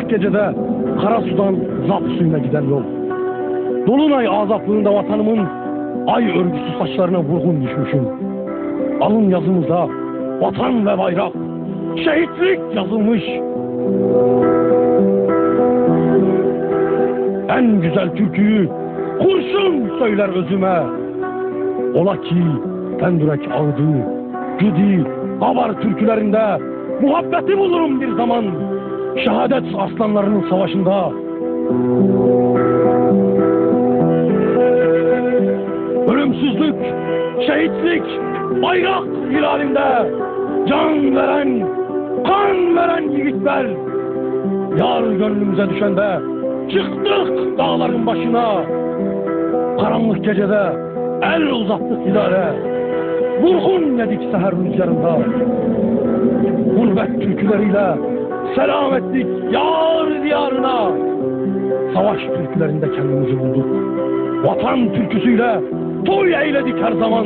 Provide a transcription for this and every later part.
gecede kara sudan zap suyuna giden yol. Dolunay azaplığında vatanımın ay örgüsü saçlarına vurgun düşmüşüm. Alın yazımıza vatan ve bayrak, şehitlik yazılmış. En güzel türküyü kurşun söyler özüme. Ola ki Pendürek ağdı, Cudi, Havar türkülerinde muhabbeti bulurum bir zaman. Şehadet aslanlarının savaşında. Ölümsüzlük, şehitlik, bayrak hilalinde can veren, kan veren yiğitler. Yar gönlümüze düşende çıktık dağların başına. Karanlık gecede el uzattık hilale. Vurgun yedik seher rüzgarında. Gurbet türküleriyle selam ettik yar diyarına. Savaş türkülerinde kendimizi bulduk. Vatan türküsüyle toy eyledik her zaman.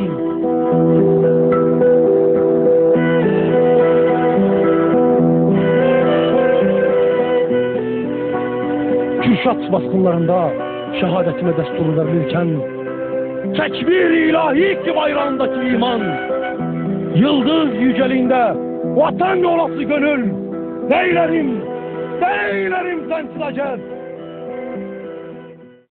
Kürşat baskınlarında şehadetine destur verilirken tekbir ilahi ki bayrağındaki iman, yıldız yüceliğinde vatan yolası gönül, neylerim sensiz acep.